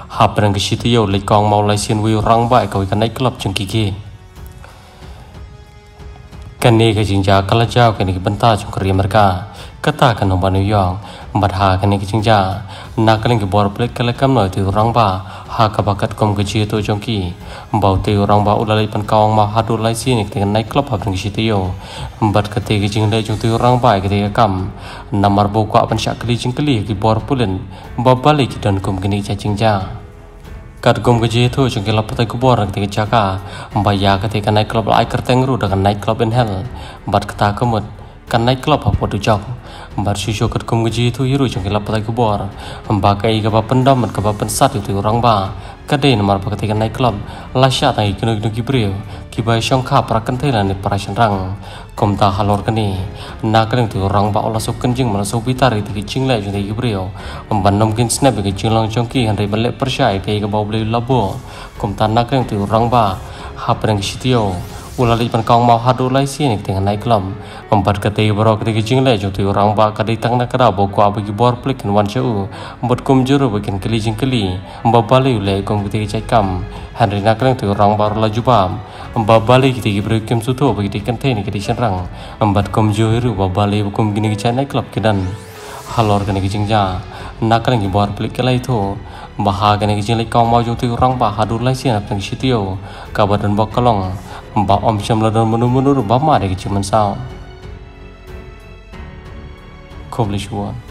Habrang ke situ yo le kong mau lai sian wi rang bai ka kan nai club chung ki kan ni ke jinja kala jaw kan ni banta chung kri merka kata kan no New York badha kan ni ke jinja nakaling ke bor plek kala kam no tu rang ba ha ka bakat kom ke chi to chung ki bau te rang ba ulai pan kaong ma hadu lai sian ni kan nai club habrang ke situ yo bat ke te ke jing le chung tu rang bai ke te kam namar bo kwa pan syak kli jing kli ki bor pulen ba bali ki don kom ke ni cha jinja kat gom gaji tu chung kelap patai kubor ketika jaka mbaya ketika naik klub ai kerteng ru dengan naik klub in hell bat kata kemut kan naik klub apa tu jok bar shisho kat gom gaji tu hiru chung kelap patai kubor mbakai ke ba pendam ke ba pensat itu orang ba kadai nomor ketika naik klub lasya tai kenu kenu kibriu kibai shongkha prakan thailan ni parashan rang komta halor kani nakaleng tu orang ba ola sok kenjing mana sok bitar itu kicing lai jadi kibriu membanam kin snap ke cinglang chongki handai balek persyai ke bau beli labo komta nakaleng tu orang ba hapreng sitio ulali pan kaung mau hadu lai sini dengan naik klub membuat ketika berok ketika cing lai jadi orang ba kadai tang nak kera bau kuah bagi bor plik wan ceu membuat kum juru bagian keli jing keli membabali ulai kum ketika cakam handai nakaleng tu orang baru laju bam membabali ketika berikim suto bagi tikan teh ni ketika serang membuat kum juru babali kum gini ketika naik klub kedan halor kene kijingja nakaleng bor plik kelai tu bahag kene kijing lai kaung mau jadi orang ba hadu lai sini apeng sitio kabadan bakalong ba om shamladan menu-menu ba ma de kichuman sao koblish one